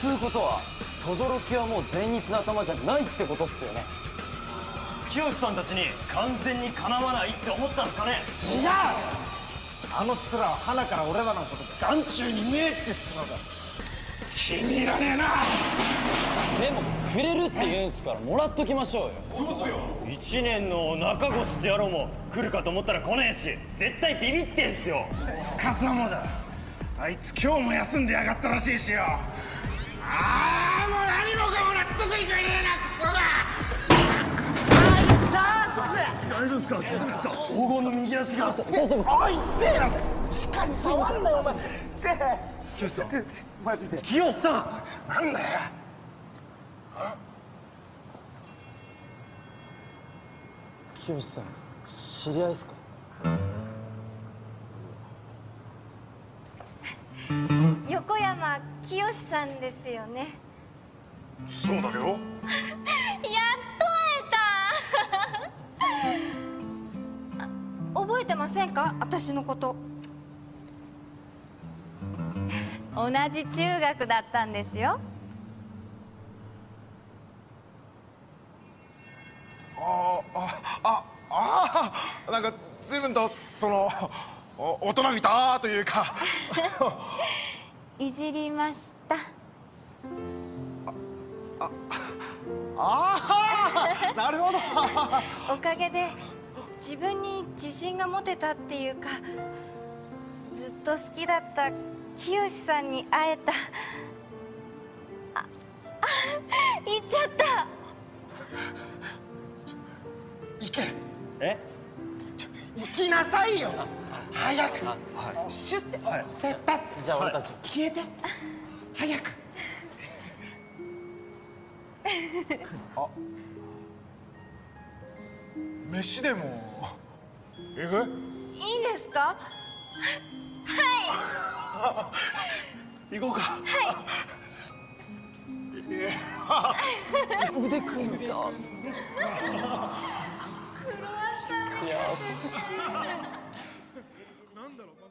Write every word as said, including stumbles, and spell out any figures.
つうことは轟はもう全日の頭じゃないってことっすよね。 清さんたちに完全にかなわないって思ったんですかね。 違う。あの面は花から俺らのこと眼中にねえって面だ。気に入らねえな。 でもくれるって言うんすからもらっときましょうよ。 そうっすよ。一年の中越って野郎も来るかと思ったら来ねえし、絶対ビビってんすよ。 司もだ。あいつ今日も休んでやがったらしいしよ。ああ、もう何もかも納得いかねえな、クソだ。 大丈夫ですか？大丈夫ですか？黄金の右足が。 そうそう。 おい、痛えな。しかに触んなよ、お前。 清さん。 マジで。 清さん。 なんだよ。 清さん、知り合いっすか？ 横山清さんですよね。 そうだけど。 やっと会えたあ、覚えてませんか、私のこと。同じ中学だったんですよ。 あああああ、なんか随分とその大人びたというかいじりました。 ああ、なるほどおかげで自分に自信が持てたっていうか、ずっと好きだった清さんに会えた。あ、あ、言っちゃった。 行け。 え？ 行きなさいよ。早く。シュッて。ペッパッ。 じゃあ俺たち消えて。早く。あ。飯でも。行く？ いいんですか？はい。行こうか。 はい。 腕組んだ。いや。 なんだろう。